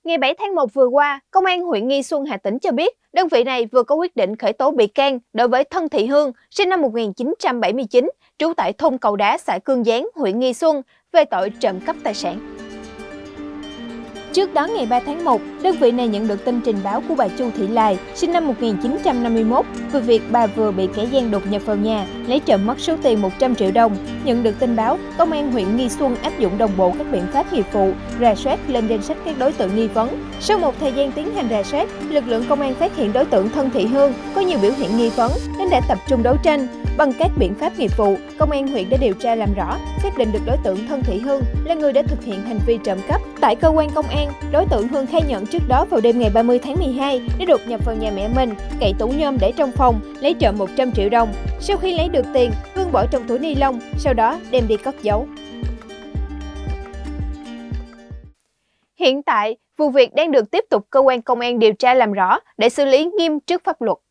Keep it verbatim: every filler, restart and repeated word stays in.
Ngày bảy tháng một vừa qua, Công an huyện Nghi Xuân, Hà Tĩnh cho biết, đơn vị này vừa có quyết định khởi tố bị can đối với Thân Thị Hương, sinh năm một nghìn chín trăm bảy mươi chín, trú tại thôn Cầu Đá, xã Cương Gián, huyện Nghi Xuân, về tội trộm cắp tài sản. Trước đó ngày ba tháng một, đơn vị này nhận được tin trình báo của bà Chu Thị Lài, sinh năm một nghìn chín trăm năm mươi mốt, về việc bà vừa bị kẻ gian đột nhập vào nhà, lấy trộm mất số tiền một trăm triệu đồng. Nhận được tin báo, Công an huyện Nghi Xuân áp dụng đồng bộ các biện pháp nghiệp vụ, rà soát lên danh sách các đối tượng nghi vấn. Sau một thời gian tiến hành rà soát, lực lượng công an phát hiện đối tượng Thân Thị Hương có nhiều biểu hiện nghi vấn nên đã tập trung đấu tranh. Bằng các biện pháp nghiệp vụ, Công an huyện đã điều tra làm rõ, xác định được đối tượng Thân Thị Hương là người đã thực hiện hành vi trộm cắp. Tại cơ quan công an, đối tượng Hương khai nhận trước đó vào đêm ngày ba mươi tháng mười hai đã đột nhập vào nhà mẹ mình, cậy tủ nhôm để trong phòng, lấy trộm một trăm triệu đồng. Sau khi lấy được tiền, Hương bỏ trong túi ni lông, sau đó đem đi cất giấu. Hiện tại, vụ việc đang được tiếp tục cơ quan công an điều tra làm rõ để xử lý nghiêm trước pháp luật.